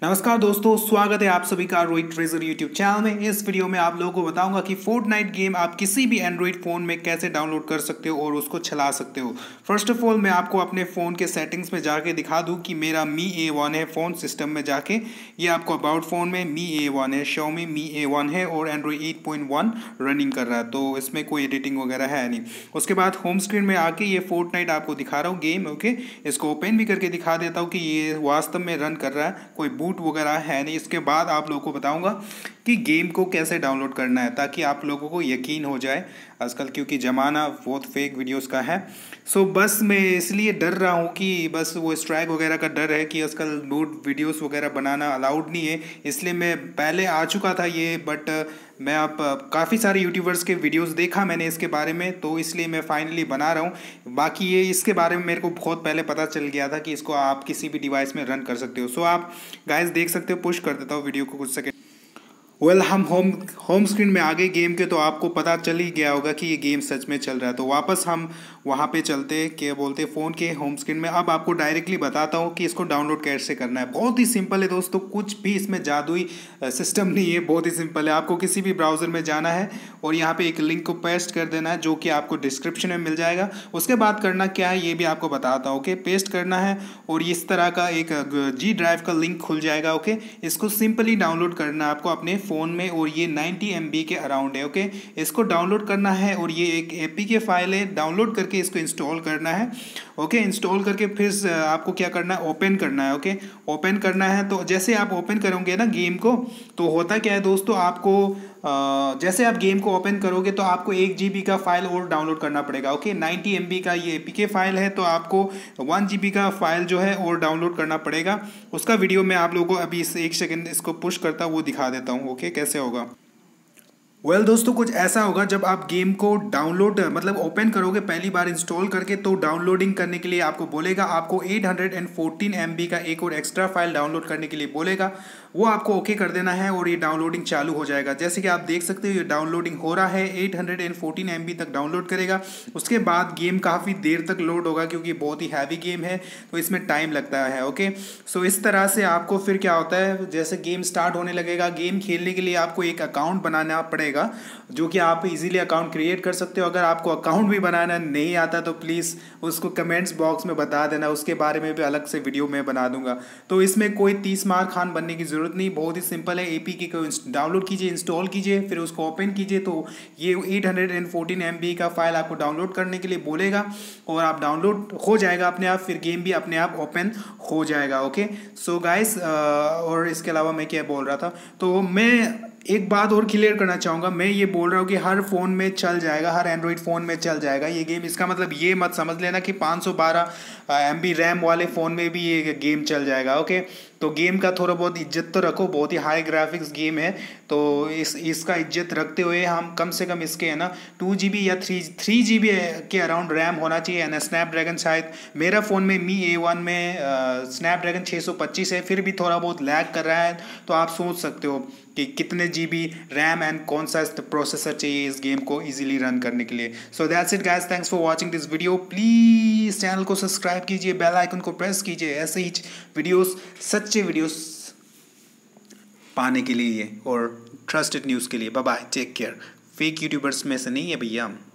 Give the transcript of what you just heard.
नमस्कार दोस्तों, स्वागत है आप सभी का रोहित ट्रेजर यूट्यूब चैनल में। इस वीडियो में आप लोगों को बताऊंगा कि फोर्टनाइट गेम आप किसी भी एंड्रॉइड फ़ोन में कैसे डाउनलोड कर सकते हो और उसको चला सकते हो। फर्स्ट ऑफ ऑल मैं आपको अपने फ़ोन के सेटिंग्स में जाके दिखा दूं कि मेरा मी A1 है फ़ोन सिस्टम में जाके। ये आपको अबाउट फ़ोन में मी A1 है, Xiaomi मी A1 है और एंड्रॉइड 8.1 रनिंग कर रहा है, तो इसमें कोई एडिटिंग वगैरह है नहीं। उसके बाद होम स्क्रीन में आके ये फोर्टनाइट आपको दिखा रहा हूँ गेम। ओके, इसको ओपन भी करके दिखा देता हूँ कि ये वास्तव में रन कर रहा है, कोई बूट वगैरह है नहीं। इसके बाद आप लोगों को बताऊंगा कि गेम को कैसे डाउनलोड करना है ताकि आप लोगों को यकीन हो जाए आजकल, क्योंकि ज़माना बहुत फेक वीडियोस का है। सो बस मैं इसलिए डर रहा हूँ कि बस वो स्ट्राइक वगैरह का डर है कि आजकल नूड वीडियोस वगैरह बनाना अलाउड नहीं है, इसलिए मैं पहले आ चुका था ये, बट मैं अब काफ़ी सारे यूट्यूबर्स के वीडियोस देखा मैंने इसके बारे में, तो इसलिए मैं फाइनली बना रहा हूँ। बाकी ये इसके बारे में मेरे को बहुत पहले पता चल गया था कि इसको आप किसी भी डिवाइस में रन कर सकते हो। सो आप गाइस देख सकते हो, पुश कर देता हूँ वीडियो को कुछ सेकंड। हम होम स्क्रीन में आ गए गेम के, तो आपको पता चल ही गया होगा कि ये गेम सच में चल रहा है। तो वापस हम वहाँ पे चलते क्या बोलते फ़ोन के होम स्क्रीन में। अब आपको डायरेक्टली बताता हूँ कि इसको डाउनलोड कैसे करना है। बहुत ही सिंपल है दोस्तों, कुछ भी इसमें जादुई सिस्टम नहीं है, बहुत ही सिंपल है। आपको किसी भी ब्राउज़र में जाना है और यहाँ पे एक लिंक को पेस्ट कर देना है जो कि आपको डिस्क्रिप्शन में मिल जाएगा। उसके बाद करना क्या है ये भी आपको बताता हूँ। ओके, पेस्ट करना है और इस तरह का एक G ड्राइव का लिंक खुल जाएगा। ओके, इसको सिंपली डाउनलोड करना है आपको अपने फ़ोन में और ये 90 MB के अराउंड है। ओके, इसको डाउनलोड करना है और ये एक APK फाइल है, डाउनलोड करके इसको इंस्टॉल करना है। ओके, इंस्टॉल करके फिर आपको क्या करना है, ओपन करना है। ओके, ओपन करना है। तो जैसे आप ओपन करोगे ना गेम को, तो होता क्या है दोस्तों, आपको जैसे आप गेम को ओपन करोगे तो आपको 1 GB का फाइल और डाउनलोड करना पड़ेगा। ओके, 90 MB का ये APK फाइल है, तो आपको 1 GB का फाइल जो है और डाउनलोड करना पड़ेगा। उसका वीडियो मैं आप लोगों को अभी इस 1 सेकंड इसको पुश करता हूँ वो दिखा देता हूँ। ओके, कैसे होगा। दोस्तों कुछ ऐसा होगा, जब आप गेम को डाउनलोड मतलब ओपन करोगे पहली बार इंस्टॉल करके, तो डाउनलोडिंग करने के लिए आपको बोलेगा, आपको 814 MB का एक और एक्स्ट्रा फाइल डाउनलोड करने के लिए बोलेगा। वो आपको ओके कर देना है और ये डाउनलोडिंग चालू हो जाएगा। जैसे कि आप देख सकते हो ये डाउनलोडिंग हो रहा है, 814 MB तक डाउनलोड करेगा। उसके बाद गेम काफ़ी देर तक लोड होगा क्योंकि बहुत ही हैवी गेम है, तो इसमें टाइम लगता है। ओके, सो इस तरह से आपको फिर क्या होता है, जैसे गेम स्टार्ट होने लगेगा, गेम खेलने के लिए आपको एक अकाउंट बनाना पड़ेगा जो कि आप इजीली अकाउंट क्रिएट कर सकते हो। अगर आपको अकाउंट भी बनाना नहीं आता तो प्लीज़ उसको कमेंट्स बॉक्स में बता देना, उसके बारे में भी अलग से वीडियो मैं बना दूंगा। तो इसमें कोई 30 मार खान बनने की ज़रूरत नहीं, बहुत ही सिंपल है। APK को डाउनलोड कीजिए, इंस्टॉल कीजिए, फिर उसको ओपन कीजिए, तो ये 814 MB का फाइल आपको डाउनलोड करने के लिए बोलेगा और आप डाउनलोड हो जाएगा अपने आप, फिर गेम भी अपने आप ओपन हो जाएगा। ओके, सो गाइस, और इसके अलावा मैं क्या बोल रहा था, तो मैं एक बात और क्लियर करना चाहूँगा। मैं ये बोल रहा हूँ कि हर फ़ोन में चल जाएगा, हर एंड्रॉयड फ़ोन में चल जाएगा ये गेम। इसका मतलब ये मत समझ लेना कि 512 MB रैम वाले फ़ोन में भी ये गेम चल जाएगा। ओके, तो गेम का थोड़ा बहुत इज्जत तो रखो, बहुत ही हाई ग्राफिक्स गेम है, तो इसका इज्जत रखते हुए हम कम से कम इसके है ना 2 GB या 3 GB के अराउंड रैम होना चाहिए ना। स्नैपड्रैगन शायद मेरा फ़ोन में मी A1 में स्नैपड्रैगन 625 है, फिर भी थोड़ा बहुत लैग कर रहा है, तो आप सोच सकते हो कि कितने GB रैम एंड कौन सा प्रोसेसर चाहिए इस गेम को इजीली रन करने के लिए। So that's it guys, thanks for watching this video. Please channel को सब्सक्राइब कीजिए, बेल आइकन को प्रेस कीजिए ऐसे ही वीडियोस, सच्चे वीडियोस पाने के लिए और ट्रस्टेड न्यूज़ के लिए। Bye bye, take care. Fake YouTubers में से नहीं है भैया हम।